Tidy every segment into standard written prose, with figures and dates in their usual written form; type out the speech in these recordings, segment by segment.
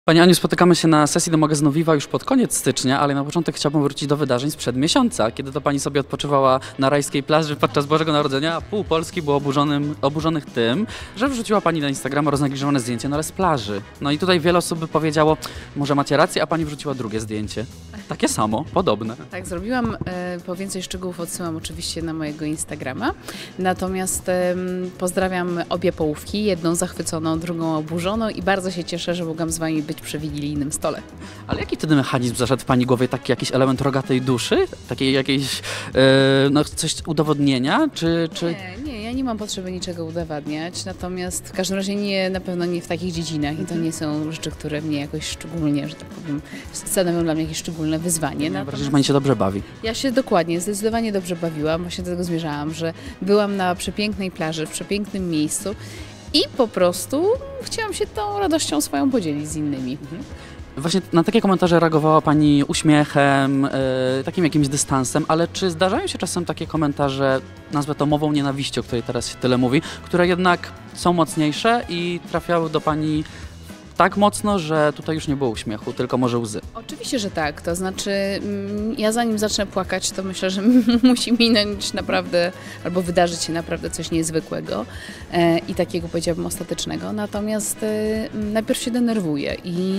Pani Aniu, spotykamy się na sesji do magazynu Viva już pod koniec stycznia, ale na początek chciałbym wrócić do wydarzeń sprzed miesiąca, kiedy to pani sobie odpoczywała na rajskiej plaży podczas Bożego Narodzenia, a pół Polski było oburzonych tym, że wrzuciła pani na Instagrama roznegliżowane zdjęcie, no ale z plaży. No i tutaj wiele osób by powiedziało, może macie rację, a pani wrzuciła drugie zdjęcie. Takie samo, podobne. Tak, zrobiłam. Po więcej szczegółów odsyłam oczywiście na mojego Instagrama. Natomiast pozdrawiam obie połówki, jedną zachwyconą, drugą oburzoną i bardzo się cieszę, że mogłam z wami być przy wigilijnym stole. Ale jaki wtedy mechanizm zaszedł w pani głowie? Taki jakiś element rogatej duszy? Takiej jakiejś, no coś udowodnienia? Czy... Nie, ja nie mam potrzeby niczego udowadniać, natomiast w każdym razie na pewno nie w takich dziedzinach i to nie są rzeczy, które mnie jakoś szczególnie, że tak powiem, stanowią dla mnie jakieś szczególne wyzwanie. Mam wrażenie, że pani się dobrze bawi. Ja się dokładnie, zdecydowanie dobrze bawiłam, właśnie do tego zmierzałam, że byłam na przepięknej plaży, w przepięknym miejscu i po prostu chciałam się tą radością swoją podzielić z innymi. Właśnie na takie komentarze reagowała pani uśmiechem, takim jakimś dystansem, ale czy zdarzają się czasem takie komentarze, nazwę to mową nienawiści, o której teraz się tyle mówi, które jednak są mocniejsze i trafiały do pani tak mocno, że tutaj już nie było uśmiechu, tylko może łzy? Oczywiście, że tak. To znaczy, ja zanim zacznę płakać, to myślę, że musi minąć naprawdę, albo wydarzyć się naprawdę coś niezwykłego i takiego, powiedziałabym, ostatecznego. Natomiast najpierw się denerwuję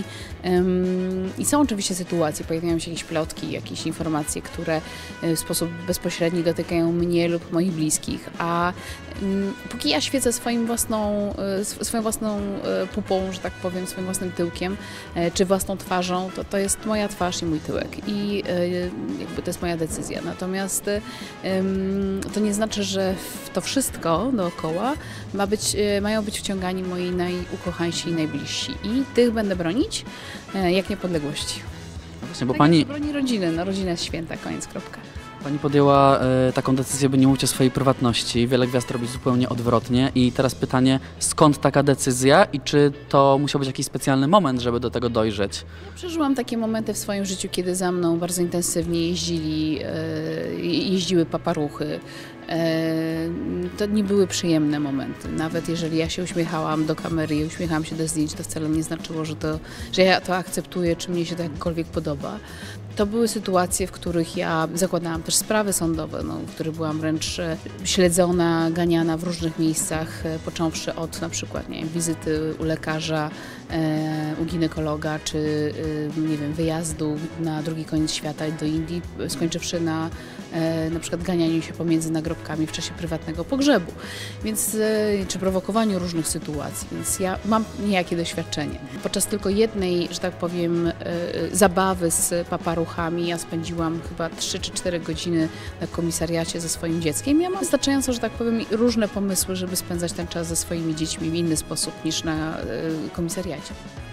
i są oczywiście sytuacje, pojawiają się jakieś plotki, jakieś informacje, które w sposób bezpośredni dotykają mnie lub moich bliskich, a póki ja świecę swoją własną pupą, że tak powiem, swoim własnym tyłkiem, czy własną twarzą, to jest moja twarz i mój tyłek i jakby to jest moja decyzja. Natomiast to nie znaczy, że w to wszystko dookoła mają być wciągani moi najukochańsi i najbliżsi i tych będę bronić jak niepodległości. Właśnie, bo tak pani jak broni rodziny, no rodzina jest święta, koniec, kropka. Pani podjęła taką decyzję, by nie mówić o swojej prywatności. Wiele gwiazd robi zupełnie odwrotnie. I teraz pytanie, skąd taka decyzja i czy to musiał być jakiś specjalny moment, żeby do tego dojrzeć? Ja przeżyłam takie momenty w swoim życiu, kiedy za mną bardzo intensywnie jeździły paparuchy. To nie były przyjemne momenty. Nawet jeżeli ja się uśmiechałam do kamery i uśmiechałam się do zdjęć, to wcale nie znaczyło, że ja to akceptuję, czy mnie się to jakkolwiek podoba. To były sytuacje, w których ja zakładałam też sprawy sądowe, w których byłam wręcz śledzona, ganiana w różnych miejscach, począwszy od na przykład wizyty u lekarza, u ginekologa, czy nie wiem, wyjazdu na drugi koniec świata do Indii, skończywszy na przykład ganianiu się pomiędzy nagrobkami w czasie prywatnego pogrzebu, więc czy prowokowaniu różnych sytuacji, więc ja mam niejakie doświadczenie. Podczas tylko jednej, że tak powiem, zabawy z paparuchami ja spędziłam chyba 3 czy 4 godziny na komisariacie ze swoim dzieckiem. Ja mam wystarczająco, że tak powiem, różne pomysły, żeby spędzać ten czas ze swoimi dziećmi w inny sposób niż na komisariacie.